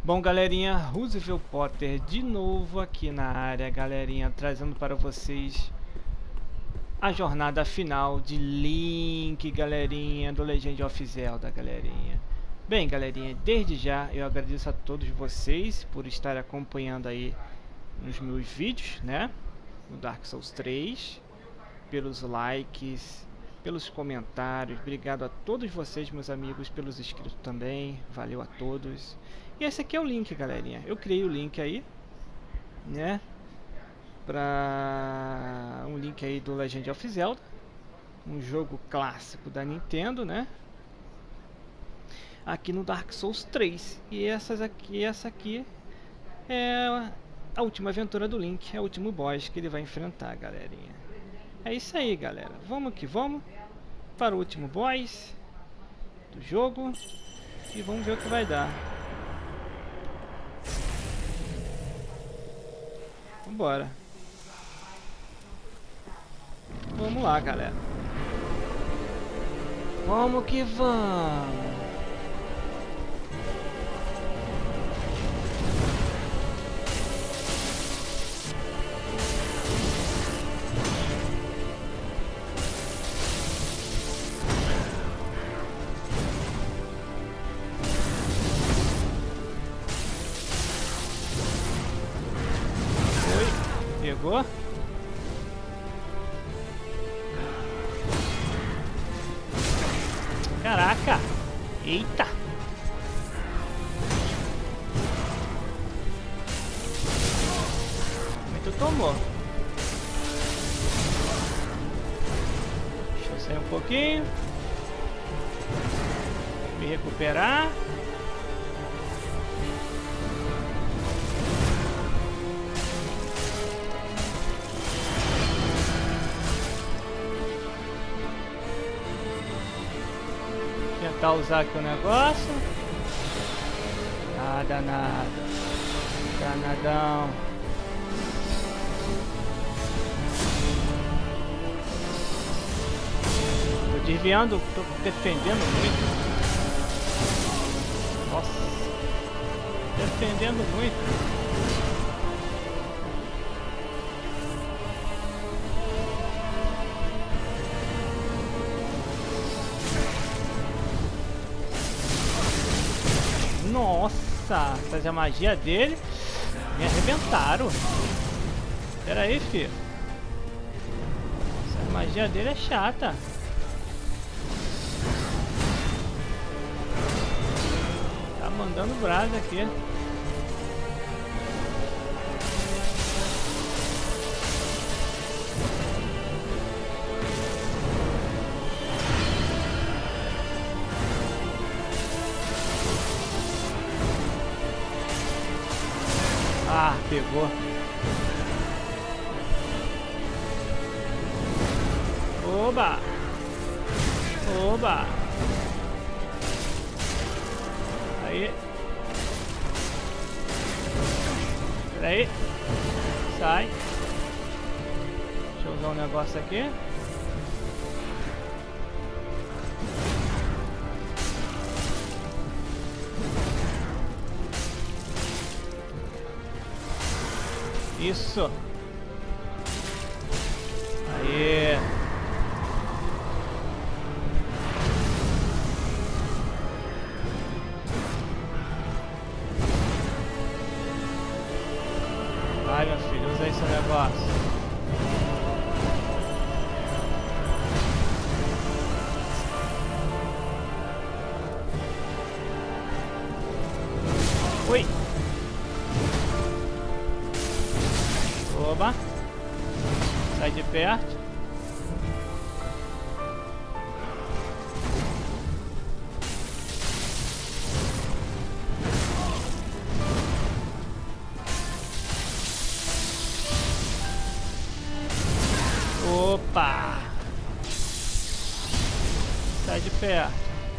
Bom, galerinha, Roosevelt Potter de novo aqui na área, galerinha, trazendo para vocês a jornada final de Link, galerinha, do Legend of Zelda, galerinha. Bem, galerinha, desde já eu agradeço a todos vocês por estar acompanhando aí nos meus vídeos, né, no Dark Souls 3, pelos likes, pelos comentários. Obrigado a todos vocês, meus amigos, pelos inscritos também. Valeu a todos. E esse aqui é o link, galerinha. Eu criei o link aí, né, para um link aí do Legend of Zelda, um jogo clássico da Nintendo, né, aqui no Dark Souls 3. E essa aqui é a última aventura do Link, é o último boss que ele vai enfrentar, galerinha. É isso aí, galera. Vamos que vamos para o último boss do jogo e vamos ver o que vai dar. Vambora. Vamos lá, galera. Vamos que vamos. Pegou? Caraca! Eita! Muito tomou. Deixa eu sair um pouquinho. Me recuperar. Tentar usar aqui o negócio. Nada, nada. Danadão. Tô desviando, tô defendendo muito. Nossa. Defendendo muito. Nossa, fazer a magia dele. Me arrebentaram. Pera aí, filho. Essa magia dele é chata. Tá mandando brasa aqui. Ah, pegou. Oba! Oba! Aí. Pera aí. Sai. Deixa eu usar um negócio aqui. Isso. Aí. Vai, meu filho, usa esse negócio. Ui. Oba. Sai de perto. Opa. Sai de perto.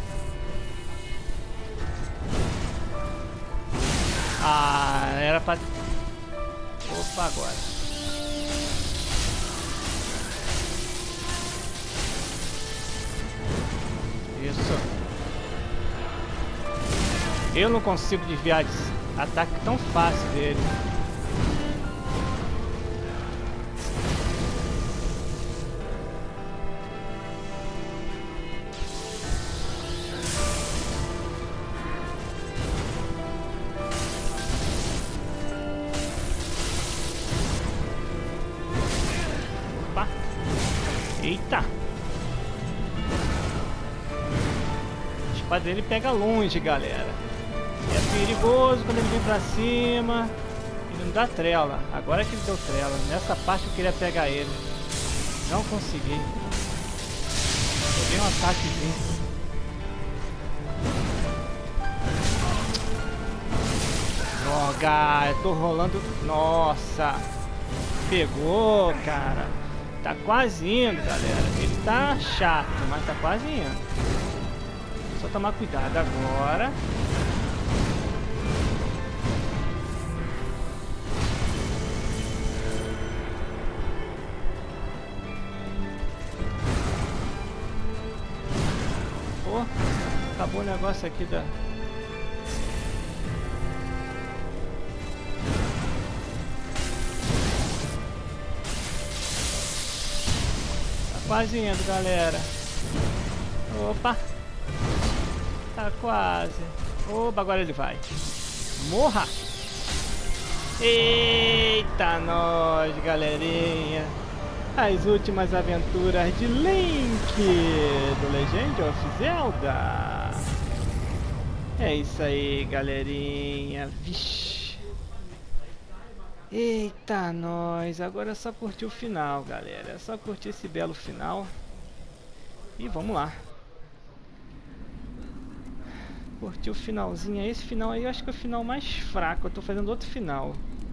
Ah, era pra... Opa, agora. Isso. Eu não consigo desviar disso. Ataque tão fácil dele. Opa. Eita. A espada dele pega longe, galera. É perigoso quando ele vem pra cima. Ele não dá trela. Agora que ele deu trela. Nessa parte eu queria pegar ele. Não consegui. Peguei um ataquezinho. Droga, eu tô rolando. Nossa. Pegou, cara. Tá quase indo, galera. Ele tá chato, mas tá quase indo. Só tomar cuidado agora. Pô, acabou o negócio aqui da... Tá quase indo, galera. Opa. Tá quase. Opa, agora ele vai. Morra! Eita, nós, galerinha. As últimas aventuras de Link do Legend of Zelda. É isso aí, galerinha. Vixe. Eita, nós. Agora é só curtir o final, galera. É só curtir esse belo final. E vamos lá. Curtir o finalzinho. Esse final aí eu acho que é o final mais fraco. Eu tô fazendo outro final.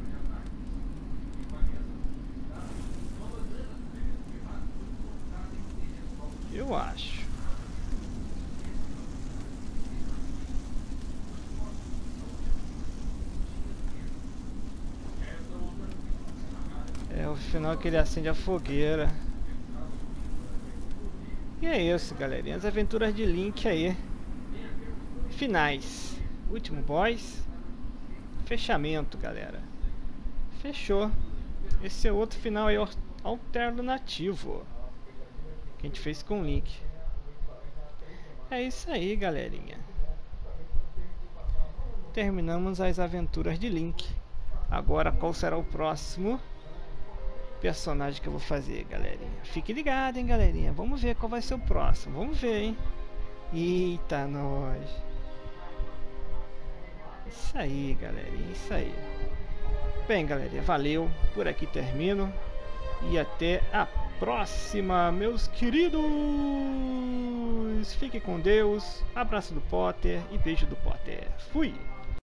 Eu acho. É o final que ele acende a fogueira. E é isso, galerinha. As aventuras de Link aí. Finais. Último boss. Fechamento, galera. Fechou. Esse é outro final aí alternativo que a gente fez com o Link. É isso aí, galerinha. Terminamos as aventuras de Link. Agora qual será o próximo personagem que eu vou fazer, galerinha? Fique ligado, hein, galerinha. Vamos ver qual vai ser o próximo. Vamos ver, hein. Eita, nós. Isso aí, galerinha. Isso aí. Bem, galerinha, valeu. Por aqui termino. E até a próxima, meus queridos. Fique com Deus. Abraço do Potter e beijo do Potter. Fui!